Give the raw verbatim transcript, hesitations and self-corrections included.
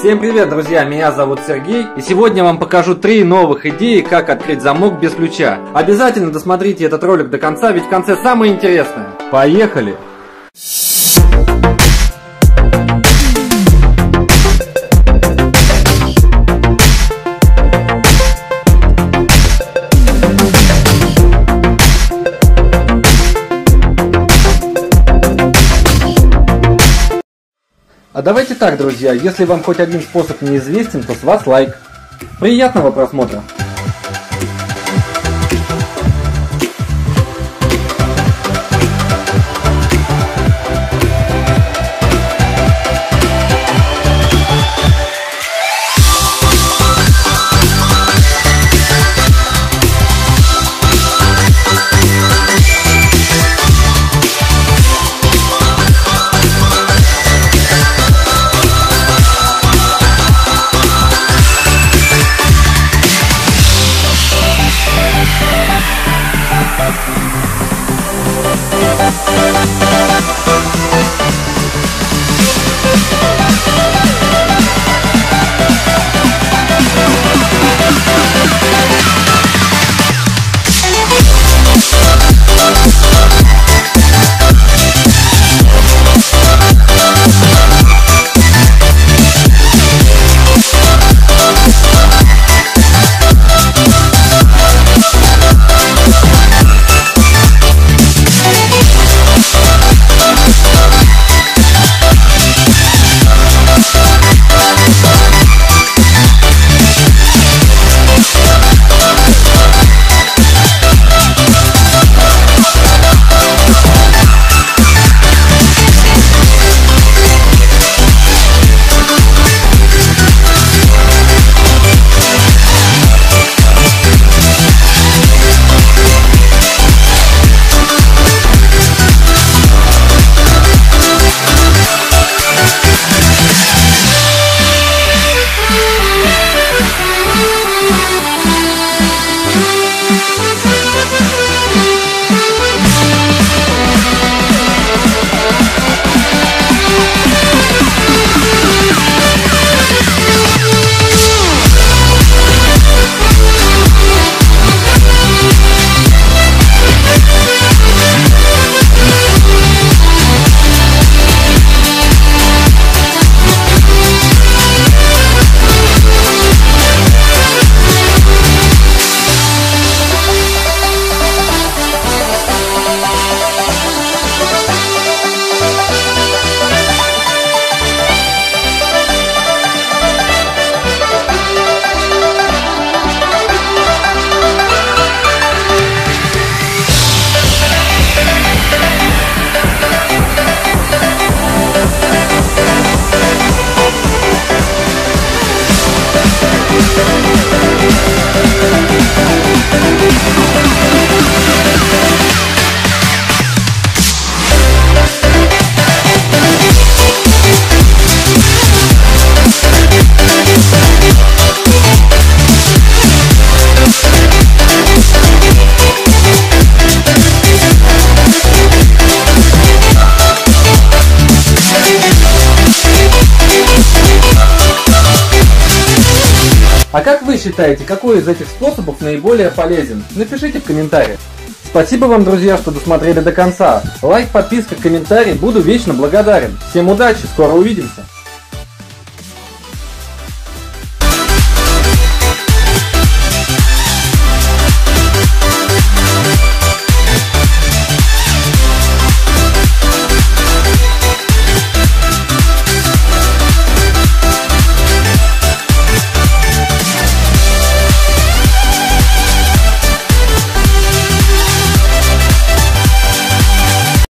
Всем привет, друзья, меня зовут Сергей, и сегодня я вам покажу три новых идеи, как открыть замок без ключа. Обязательно досмотрите этот ролик до конца, ведь в конце самое интересное. Поехали! А давайте так, друзья, если вам хоть один способ неизвестен, то с вас лайк. Приятного просмотра! А как вы считаете, какой из этих способов наиболее полезен? Напишите в комментариях. Спасибо вам, друзья, что досмотрели до конца. Лайк, подписка, комментарий, буду вечно благодарен. Всем удачи, скоро увидимся.